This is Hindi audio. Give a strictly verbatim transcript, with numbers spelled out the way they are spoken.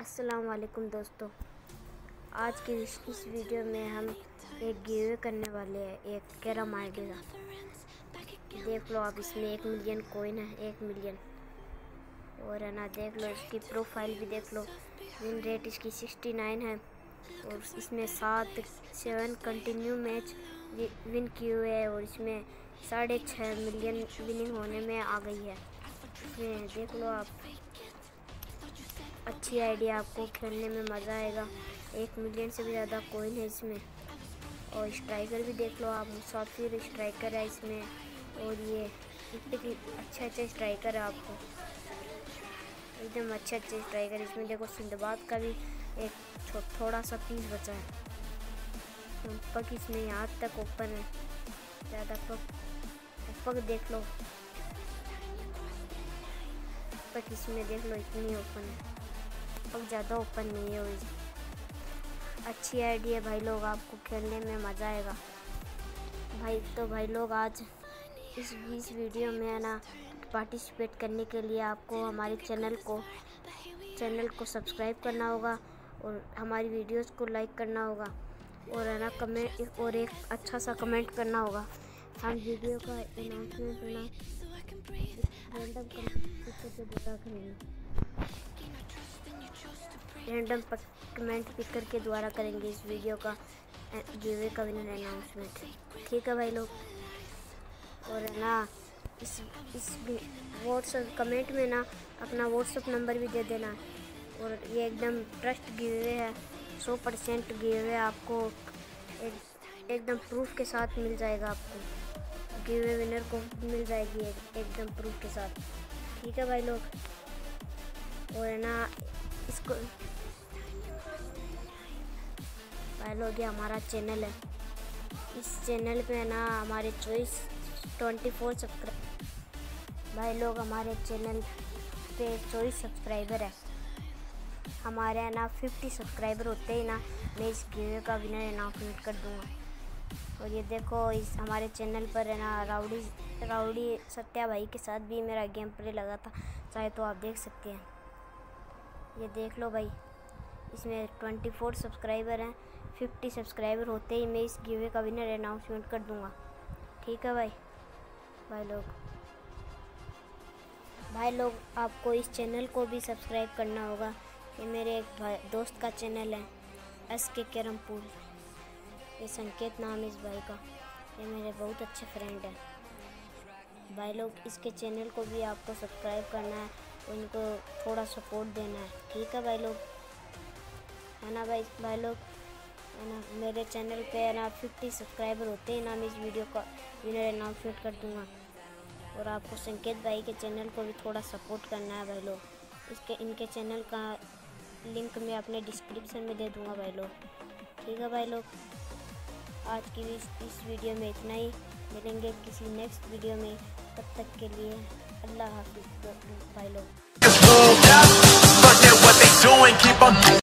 अस्सलाम वालेकुम दोस्तों, आज की इस, इस वीडियो में हम एक गिव करने वाले हैं एक कैरम आईडी का। देख लो आप, इसमें एक मिलियन कोइन है, एक मिलियन। और है ना, देख लो इसकी प्रोफाइल भी देख लो। विन रेट इसकी सिक्सटी नाइन है और इसमें सात सेवन कंटिन्यू मैच विन किए हुए हैं और इसमें साढ़े छः मिलियन विनिंग होने में आ गई है। इसमें देख लो आप, अच्छी आइडिया, आपको खेलने में मज़ा आएगा। एक मिलियन से भी ज़्यादा कोइन है इसमें। और स्ट्राइकर भी देख लो आप, मुसाफिर स्ट्राइकर है इसमें। और ये इतने अच्छे अच्छे स्ट्राइकर है, आपको एकदम अच्छे अच्छे स्ट्राइकर। इसमें देखो सिंदबाद का भी एक थोड़ा सा पीस बचा है। पक इसमें यहाँ तक ओपन है, ज़्यादा पक पक देख लो। पक इसमें देख लो इतनी ओपन है, पक ज़्यादा ओपन नहीं है। वही अच्छी आइडिया है भाई लोग, आपको खेलने में मज़ा आएगा भाई। तो भाई लोग, आज इस इस वीडियो में है ना, पार्टिसिपेट करने के लिए आपको हमारे चैनल को चैनल को सब्सक्राइब करना होगा और हमारी वीडियोस को लाइक करना होगा और है ना कमेंट और एक अच्छा सा कमेंट करना होगा। हम वीडियो का अनाउंसमेंट है ना रैंडम रैंडम कमेंट पिकर के द्वारा करेंगे इस वीडियो का गिवे का विनर अनाउंसमेंट। ठीक है भाई लोग। और है ना, इस इस व्हाट्सएप कमेंट में ना अपना व्हाट्सएप नंबर भी दे देना। और ये एकदम ट्रस्ट गिवे है, सौ परसेंट गिवे आपको एक एकदम प्रूफ के साथ मिल जाएगा। आपको गिवे विनर को मिल जाएगी एक, एकदम प्रूफ के साथ। ठीक है भाई लोग। और है ना, इसको भाई लोग, ये हमारा चैनल है। इस चैनल पे है ना हमारे चौबीस ट्वेंटी फोर सब्सक्राइब भाई लोग, हमारे चैनल पे चौबीस सब्सक्राइबर है। हमारे है ना फिफ्टी सब्सक्राइबर होते ही ना मैं इस गिवे का विनर अनाउंसमेंट कर दूँगा। और ये देखो, इस हमारे चैनल पर है ना राउडी राउडी सत्या भाई के साथ भी मेरा गेम प्ले लगा था, चाहे तो आप देख सकते हैं। ये देख लो भाई, इसमें ट्वेंटी फोर सब्सक्राइबर हैं। फिफ्टी सब्सक्राइबर होते ही मैं इस गिवे का विनर अनाउंसमेंट कर दूंगा। ठीक है भाई भाई लोग भाई लोग आपको इस चैनल को भी सब्सक्राइब करना होगा। ये मेरे एक भाई दोस्त का चैनल है, एस के कैरम पूल। ये संकेत नाम है इस भाई का, ये मेरे बहुत अच्छे फ्रेंड हैं भाई लोग। इसके चैनल को भी आपको सब्सक्राइब करना है, उनको थोड़ा सपोर्ट देना है। ठीक है भाई लोग, है ना भाई भाई लोग है ना, मेरे चैनल पे है ना फिफ्टी सब्सक्राइबर होते हैं ना मैं इस वीडियो का विनर अनाउंसमेंट कर दूंगा। और आपको संकेत भाई के चैनल को भी थोड़ा सपोर्ट करना है भाई लोग। इसके इनके चैनल का लिंक मैं अपने डिस्क्रिप्शन में दे दूंगा भाई लोग। ठीक है भाई लोग, आज की इस, इस वीडियो में इतना ही। मिलेंगे किसी नेक्स्ट वीडियो में, तब तक के लिए अल्लाह हाफिज़ भाई लोग।